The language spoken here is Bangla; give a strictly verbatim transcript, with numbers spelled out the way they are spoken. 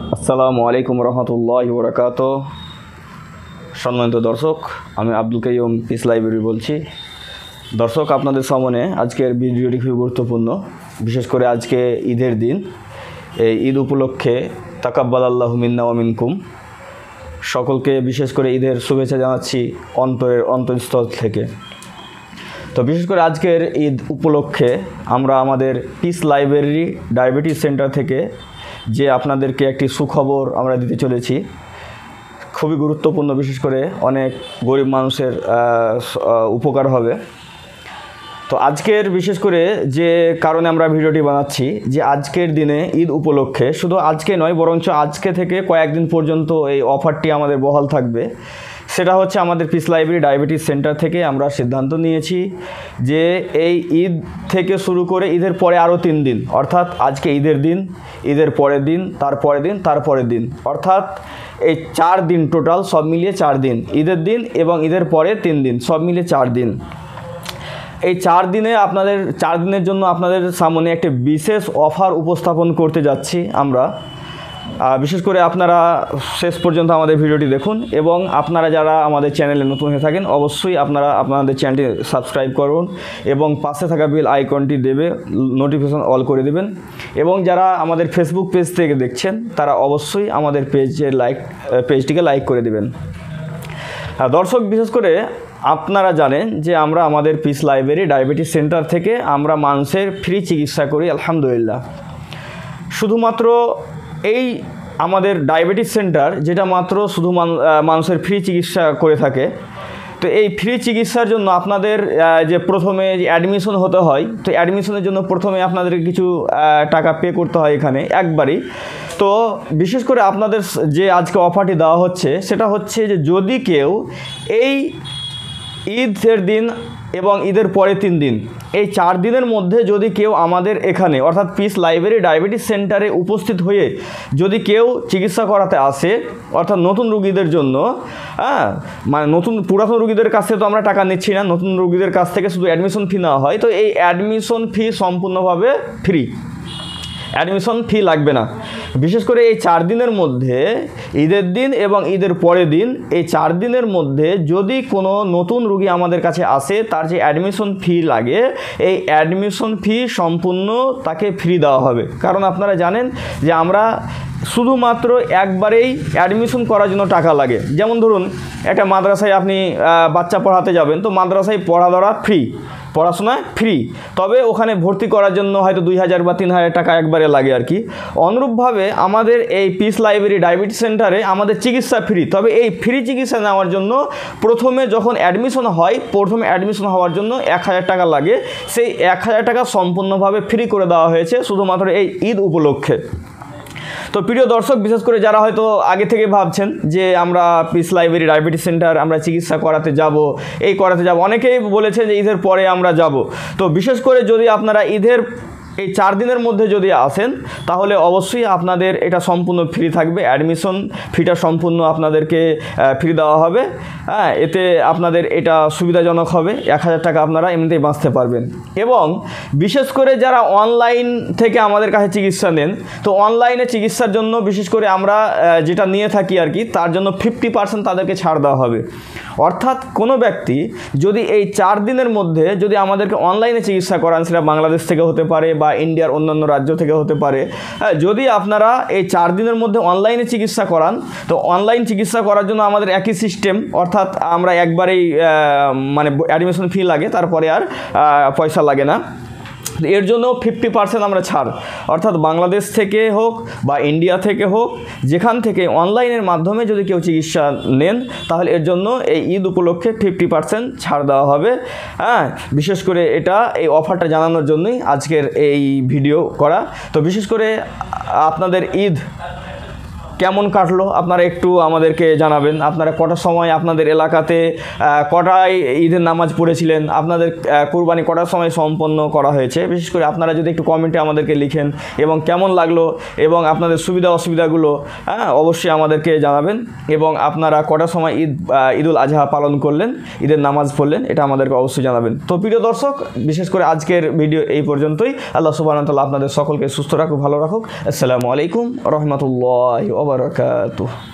আসসালামু আলাইকুম রহমতুল্লাহি ওয়া বারাকাতুহু। সম্মানিত দর্শক, আমি আব্দুল কাইয়ুম পিস লাইব্রেরি বলছি। দর্শক, আপনাদের সামনে আজকের ভিডিওটি খুবই গুরুত্বপূর্ণ, বিশেষ করে আজকে ঈদের দিন। এই ঈদ উপলক্ষে তাকাব্বালাল্লাহু মিন্না ওয়া মিনকুম, সকলকে বিশেষ করে ঈদের শুভেচ্ছা জানাচ্ছি অন্তরের অন্তঃস্থল থেকে। তো বিশেষ করে আজকের ঈদ উপলক্ষে আমরা আমাদের পিস লাইব্রেরি ডায়াবেটিস সেন্টার থেকে যে আপনাদেরকে একটি সুখবর আমরা দিতে চলেছি, খুবই গুরুত্বপূর্ণ, বিশেষ করে অনেক গরিব মানুষের উপকার হবে। তো আজকের বিশেষ করে যে কারণে আমরা ভিডিওটি বানাচ্ছি, যে আজকের দিনে ঈদ উপলক্ষে, শুধু আজকে নয় বরঞ্চ আজকে থেকে কয়েকদিন পর্যন্ত এই অফারটি আমাদের বহাল থাকবে। সেটা হচ্ছে আমাদের পিস লাইব্রেরি ডায়াবেটিস সেন্টার থেকে আমরা সিদ্ধান্ত নিয়েছি যে এই ঈদ থেকে শুরু করে ঈদের পরে আরও তিন দিন, অর্থাৎ আজকে ঈদের দিন, ঈদের পরের দিন, তারপরের দিন, তারপরের দিন, অর্থাৎ এই চার দিন টোটাল, সব মিলিয়ে চার দিন, ঈদের দিন এবং ঈদের পরে তিন দিন, সব মিলিয়ে চার দিন। এই চার দিনে আপনাদের চার দিনের জন্য আপনাদের সামনে একটি বিশেষ অফার উপস্থাপন করতে যাচ্ছি আমরা। বিশেষ করে আপনারা শেষ পর্যন্ত আমাদের ভিডিওটি দেখুন, এবং আপনারা যারা আমাদের চ্যানেলে নতুন হয়ে থাকেন অবশ্যই আপনারা আপনাদের চ্যানেলটি সাবস্ক্রাইব করুন এবং পাশে থাকা বেল আইকনটি দেবে নোটিফিকেশন অল করে দেবেন। এবং যারা আমাদের ফেসবুক পেজ থেকে দেখছেন তারা অবশ্যই আমাদের পেজে লাইক পেজটিকে লাইক করে দেবেন। দর্শক, বিশেষ করে আপনারা জানেন যে আমরা আমাদের পিস লাইব্রেরি ডায়াবেটিস সেন্টার থেকে আমরা মানুষের ফ্রি চিকিৎসা করি, আলহামদুলিল্লাহ। শুধুমাত্র এই আমাদের ডায়াবেটিস সেন্টার যেটা মাত্র শুধু মানুষের ফ্রি চিকিৎসা করে থাকে। তো এই ফ্রি চিকিৎসার জন্য আপনাদের যে প্রথমে যে অ্যাডমিশন হতে হয়, তো অ্যাডমিশনের জন্য প্রথমে আপনাদের কিছু টাকা পে করতে হয় এখানে একবারই। তো বিশেষ করে আপনাদের যে আজকে অফারটি দেওয়া হচ্ছে সেটা হচ্ছে যে যদি কেউ এই ঈদের দিন এবং ঈদের পরে তিন দিন, এই চার দিনের মধ্যে যদি কেউ আমাদের এখানে অর্থাৎ পিস লাইব্রেরি ডায়াবেটিস সেন্টারে উপস্থিত হয়ে যদি কেউ চিকিৎসা করাতে আসে, অর্থাৎ নতুন রুগীদের জন্য, হ্যাঁ মানে নতুন পুরাতন রুগীদের কাছ থেকে তো আমরা টাকা নিচ্ছি না, নতুন রুগীদের কাছ থেকে শুধু অ্যাডমিশন ফি নেওয়া হয়। তো এই অ্যাডমিশন ফি সম্পূর্ণভাবে ফ্রি, অ্যাডমিশন ফি লাগবে না। বিশেষ করে এই চার দিনের মধ্যে, ঈদের দিন এবং ঈদের পরের দিন, এই চার দিনের মধ্যে যদি কোনো নতুন রুগী আমাদের কাছে আসে, তার যে অ্যাডমিশন ফি লাগে এই অ্যাডমিশন ফি সম্পূর্ণ তাকে ফ্রি দেওয়া হবে। কারণ আপনারা জানেন যে আমরা শুধুমাত্র একবারেই অ্যাডমিশন করার জন্য টাকা লাগে। যেমন ধরুন একটা মাদ্রাসায় আপনি বাচ্চা পড়াতে যাবেন, তো মাদ্রাসায় পড়াধরা ফ্রি, পড়াশোনা ফ্রি, তবে ওখানে ভর্তি করার জন্য হয়তো দুই হাজার বা তিন হাজার টাকা একবারে লাগে আর কি। অনুরূপভাবে আমাদের এই পিস লাইব্রেরি ডায়াবেটিস সেন্টারে আমাদের চিকিৎসা ফ্রি, তবে এই ফ্রি চিকিৎসা নেওয়ার জন্য প্রথমে যখন অ্যাডমিশন হয়, প্রথমে অ্যাডমিশন হওয়ার জন্য এক হাজার টাকা লাগে। সেই এক হাজার টাকা সম্পূর্ণভাবে ফ্রি করে দেওয়া হয়েছে শুধুমাত্র এই ঈদ উপলক্ষে। তো প্রিয় দর্শক, বিশেষ করে যারা হয়তো আগে থেকে ভাবছেন যে আমরা পিস লাইব্রেরি ডায়াবেটিস সেন্টার আমরা চিকিৎসা করাতে যাব, এই করাতে যাব, অনেকেই বলেছে যে ঈদের পরে আমরা যাব। তো বিশেষ করে যদি আপনারা ঈদের এই চার দিনের মধ্যে যদি আসেন তাহলে অবশ্যই আপনাদের এটা সম্পূর্ণ ফ্রি থাকবে, অ্যাডমিশন ফিটা সম্পূর্ণ আপনাদেরকে ফ্রি দেওয়া হবে। হ্যাঁ, এতে আপনাদের এটা সুবিধাজনক হবে, এক হাজার টাকা আপনারা এমনিতেই বাঁচতে পারবেন। এবং বিশেষ করে যারা অনলাইন থেকে আমাদের কাছে চিকিৎসা নেন, তো অনলাইনে চিকিৎসার জন্য বিশেষ করে আমরা যেটা নিয়ে থাকি আর কি, তার জন্য ফিফটি পার্সেন্ট তাদেরকে ছাড় দেওয়া হবে। অর্থাৎ কোনো ব্যক্তি যদি এই চার দিনের মধ্যে যদি আমাদেরকে অনলাইনে চিকিৎসা করান, সেটা বাংলাদেশ থেকে হতে পারে বা ইন্ডিয়ার অন্যান্য রাজ্য থেকে হতে পারে, যদি আপনারা এই চার দিনের মধ্যে অনলাইনে চিকিৎসা করান, তো অনলাইন চিকিৎসা করার জন্য আমাদের একই সিস্টেম, অর্থাৎ আমরা একবারেই মানে অ্যাডমিশন ফি লাগে, তারপরে আর পয়সা লাগে না। এর জন্য ফিফটি পার্সেন্ট আমরা ছাড়, অর্থাৎ বাংলাদেশ থেকে হোক বা ইন্ডিয়া থেকে হোক, যেখান থেকে অনলাইনের মাধ্যমে যদি কেউ চিকিৎসা নেন তাহলে এর জন্য এই ঈদ উপলক্ষে ফিফটি পার্সেন্ট ছাড় দেওয়া হবে। হ্যাঁ, বিশেষ করে এটা এই অফারটা জানানোর জন্যই আজকের এই ভিডিও করা। তো বিশেষ করে আপনাদের ঈদ কেমন কাটলো আপনারা একটু আমাদেরকে জানাবেন। আপনারা কটার সময় আপনাদের এলাকাতে কটায় ঈদের নামাজ পড়েছিলেন, আপনাদের কুরবানি কটার সময় সম্পন্ন করা হয়েছে, বিশেষ করে আপনারা যদি একটু কমেন্টে আমাদেরকে লিখেন এবং কেমন লাগলো এবং আপনাদের সুবিধা অসুবিধাগুলো হ্যাঁ অবশ্যই আমাদেরকে জানাবেন। এবং আপনারা কটার সময় ঈদ ঈদুল আজহা পালন করলেন, ঈদের নামাজ পড়লেন, এটা আমাদেরকে অবশ্যই জানাবেন। তো প্রিয় দর্শক, বিশেষ করে আজকের ভিডিও এই পর্যন্তই। আল্লাহ সুবহানাহু ওয়া তাআলা আপনাদের সকলকে সুস্থ রাখুক, ভালো রাখুক। আসসালামু আলাইকুম রহমতুল্লাহি ওয়া বারাকাতুহু।